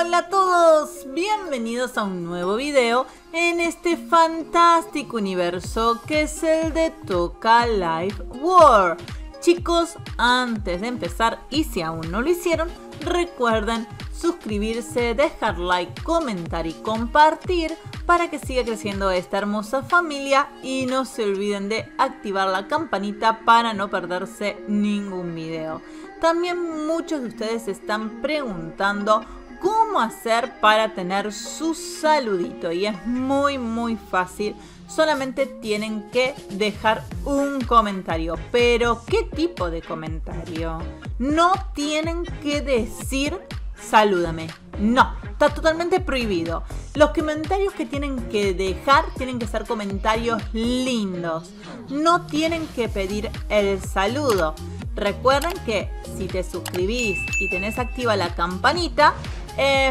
Hola a todos, bienvenidos a un nuevo video en este fantástico universo que es el de Toca Life World. Chicos, antes de empezar y si aún no lo hicieron, recuerden suscribirse, dejar like, comentar y compartir para que siga creciendo esta hermosa familia y no se olviden de activar la campanita para no perderse ningún video. También muchos de ustedes están preguntando cómo hacer para tener su saludito y es muy fácil. Solamente tienen que dejar un comentario. ¿Pero qué tipo de comentario? No tienen que decir salúdame. No, está totalmente prohibido. Los comentarios que tienen que dejar tienen que ser comentarios lindos. No tienen que pedir el saludo. Recuerden que si te suscribís y tenés activa la campanita, es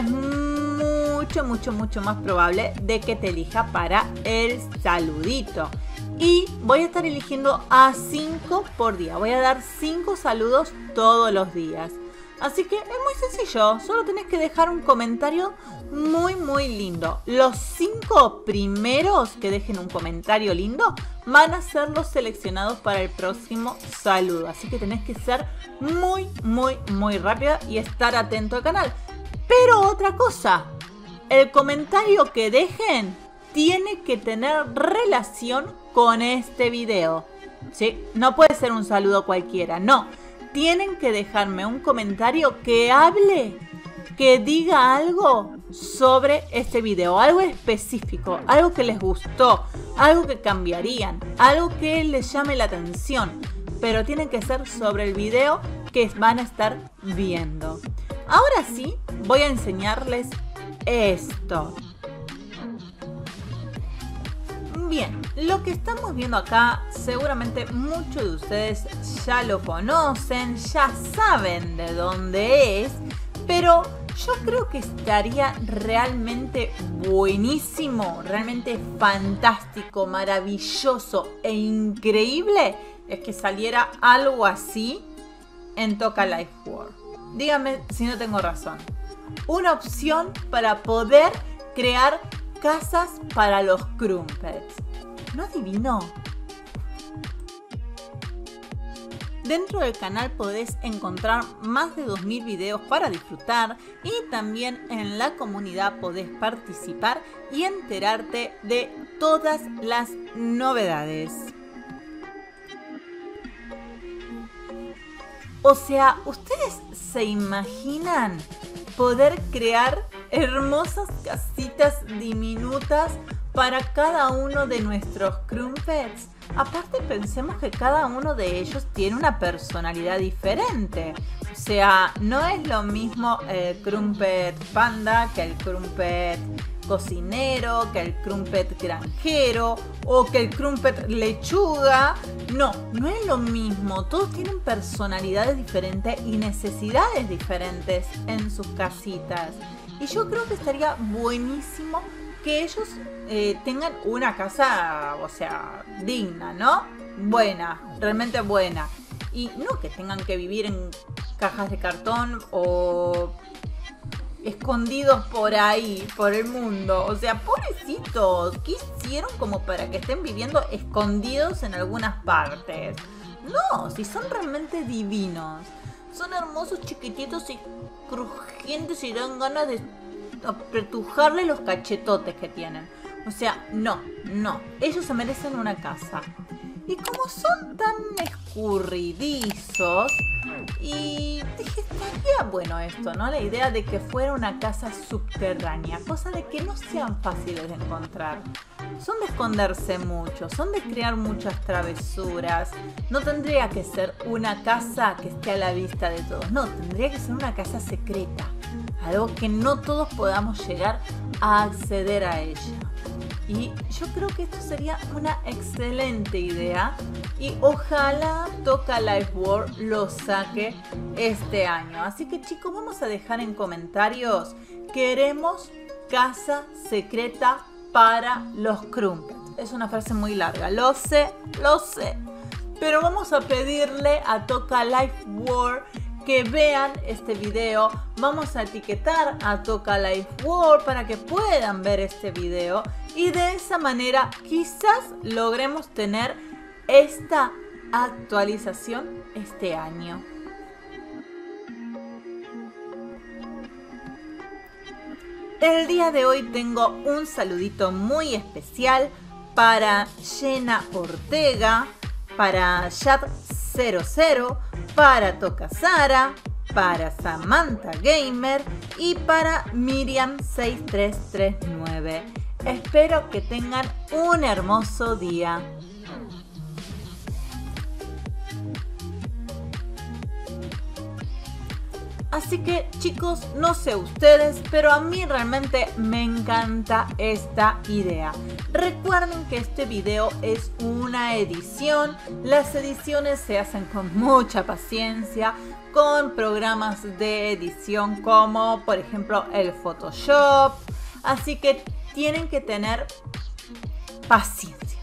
mucho más probable de que te elija para el saludito. Y voy a estar eligiendo a 5 por día. Voy a dar 5 saludos todos los días. Así que es muy sencillo. Solo tenés que dejar un comentario muy lindo. Los 5 primeros que dejen un comentario lindo van a ser los seleccionados para el próximo saludo. Así que tenés que ser muy rápida y estar atento al canal. Pero otra cosa, el comentario que dejen tiene que tener relación con este video, ¿sí? No puede ser un saludo cualquiera, no. Tienen que dejarme un comentario que hable, que diga algo sobre este video, algo específico, algo que les gustó, algo que cambiarían, algo que les llame la atención. Pero tienen que ser sobre el video que van a estar viendo. Ahora sí, voy a enseñarles esto. Bien, lo que estamos viendo acá, seguramente muchos de ustedes ya lo conocen, ya saben de dónde es, pero yo creo que estaría realmente buenísimo, realmente fantástico, maravilloso e increíble es que saliera algo así en Toca Life World. Díganme si no tengo razón. Una opción para poder crear casas para los Crumpets. ¿No adivino? Dentro del canal podés encontrar más de 2000 videos para disfrutar y también en la comunidad podés participar y enterarte de todas las novedades. O sea, ¿ustedes se imaginan poder crear hermosas casitas diminutas para cada uno de nuestros Crumpets? Aparte, pensemos que cada uno de ellos tiene una personalidad diferente. O sea, no es lo mismo el Crumpet Panda que el Crumpet cocinero, que el Crumpet granjero o que el Crumpet lechuga. No es lo mismo. Todos tienen personalidades diferentes y necesidades diferentes en sus casitas. Y yo creo que estaría buenísimo que ellos tengan una casa, o sea, digna, ¿no? Buena, realmente buena. Y no que tengan que vivir en cajas de cartón o escondidos por ahí, por el mundo. O sea, pobrecitos, ¿qué hicieron como para que estén viviendo escondidos en algunas partes? No, si son realmente divinos. Son hermosos, chiquititos y crujientes y dan ganas de apretujarle los cachetotes que tienen. O sea, no. Ellos se merecen una casa. Y como son tan escurridizos, y dije, estaría bueno esto, ¿no? La idea de que fuera una casa subterránea, cosa de que no sean fáciles de encontrar. Son de esconderse mucho, son de crear muchas travesuras. No tendría que ser una casa que esté a la vista de todos, no, tendría que ser una casa secreta. Algo que no todos podamos llegar a acceder a ella. Y yo creo que esto sería una excelente idea y ojalá Toca Life World lo saque este año. Así que chicos, vamos a dejar en comentarios: queremos casa secreta para los Crumpets. Es una frase muy larga, lo sé, pero vamos a pedirle a Toca Life World que vean este video. Vamos a etiquetar a Toca Life World para que puedan ver este video y de esa manera quizás logremos tener esta actualización este año. El día de hoy tengo un saludito muy especial para Jenna Ortega, para Chat00, para Toca Sara, para Samantha Gamer y para Miriam6339. Espero que tengan un hermoso día. Así que chicos, no sé ustedes, pero a mí realmente me encanta esta idea. Recuerden que este video es una edición. Las ediciones se hacen con mucha paciencia, con programas de edición como por ejemplo el Photoshop. Así que tienen que tener paciencia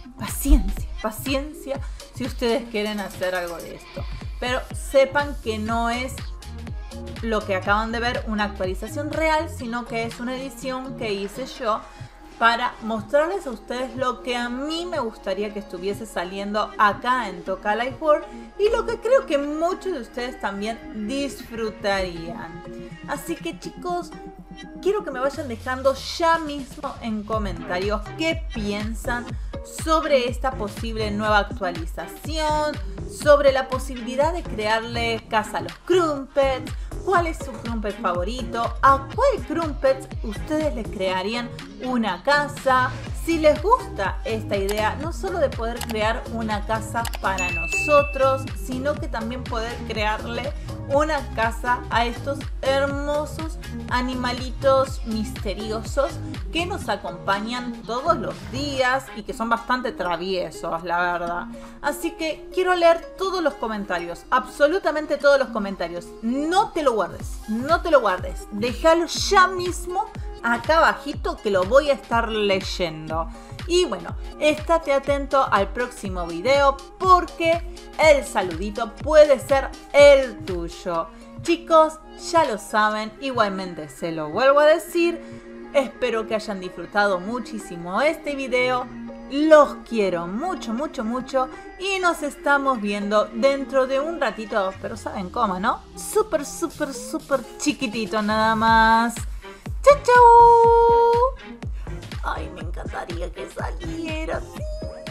si ustedes quieren hacer algo de esto. Pero sepan que no es lo que acaban de ver una actualización real, sino que es una edición que hice yo para mostrarles a ustedes lo que a mí me gustaría que estuviese saliendo acá en Toca Life World y lo que creo que muchos de ustedes también disfrutarían. Así que chicos, quiero que me vayan dejando ya mismo en comentarios qué piensan sobre esta posible nueva actualización, sobre la posibilidad de crearle casa a los Crumpets, cuál es su Crumpet favorito, a cuál Crumpet ustedes le crearían una casa, si les gusta esta idea no solo de poder crear una casa para nosotros, sino que también poder crearle una casa a estos hermosos animalitos misteriosos que nos acompañan todos los días y que son bastante traviesos, la verdad. Así que quiero leer todos los comentarios, absolutamente todos los comentarios. No te lo guardes, déjalo ya mismo acá abajito que lo voy a estar leyendo. Y bueno, estate atento al próximo video porque el saludito puede ser el tuyo. Chicos, ya lo saben, igualmente se lo vuelvo a decir. Espero que hayan disfrutado muchísimo este video. Los quiero mucho y nos estamos viendo dentro de un ratito, pero ¿saben cómo, no? Súper chiquitito nada más. ¡Chau, chau! Ay, me encantaría que saliera así.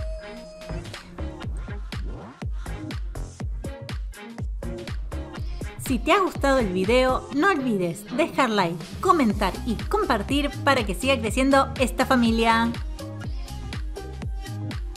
Si te ha gustado el video, no olvides dejar like, comentar y compartir para que siga creciendo esta familia.